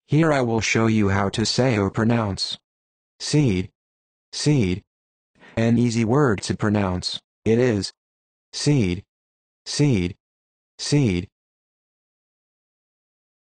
Here I will show you how to say or pronounce seed, seed. An easy word to pronounce. It is seed, seed, seed.